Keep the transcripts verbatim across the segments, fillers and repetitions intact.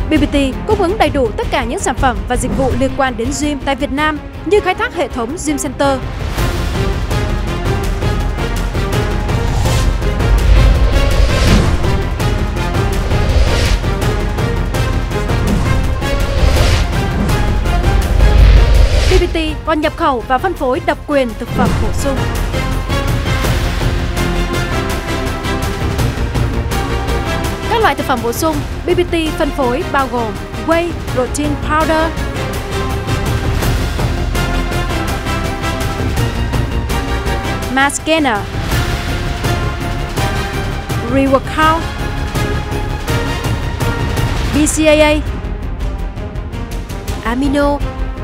bê bê tê cung ứng đầy đủ tất cả những sản phẩm và dịch vụ liên quan đến gym tại Việt Nam như khai thác hệ thống Gym Center, bê bê tê còn nhập khẩu và phân phối độc quyền thực phẩm bổ sung. Các loại thực phẩm bổ sung bê bê tê phân phối bao gồm Whey Protein Powder, Mass Gainer, Re-Workout, bê xê a a, Amino,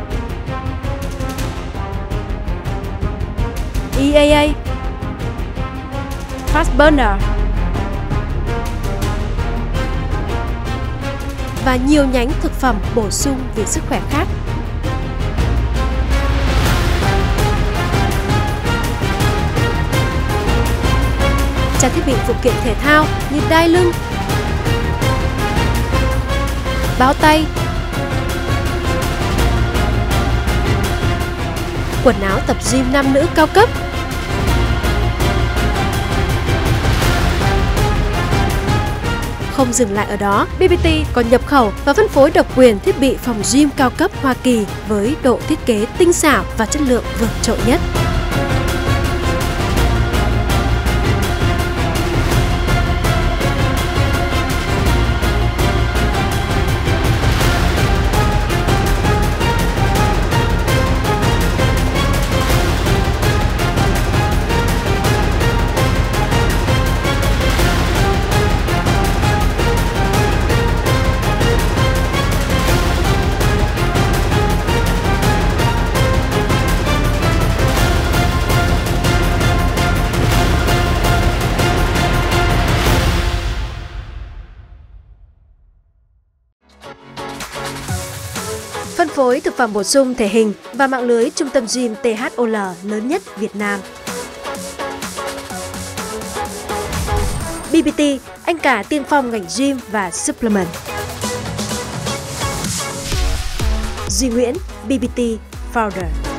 e a a, Fast Burner và nhiều nhánh thực phẩm bổ sung vì sức khỏe khác. Trang thiết bị phụ kiện thể thao như đai lưng, bao tay, quần áo tập gym nam nữ cao cấp, không dừng lại ở đó, bê bê tê còn nhập khẩu và phân phối độc quyền thiết bị phòng gym cao cấp Hoa Kỳ với độ thiết kế tinh xảo và chất lượng vượt trội nhất. Phân phối thực phẩm bổ sung thể hình và mạng lưới trung tâm gym tê hát o lờ lớn nhất Việt Nam. bê bê tê, anh cả tiên phong ngành gym và supplement. Duy Nguyễn, bê bê tê Founder.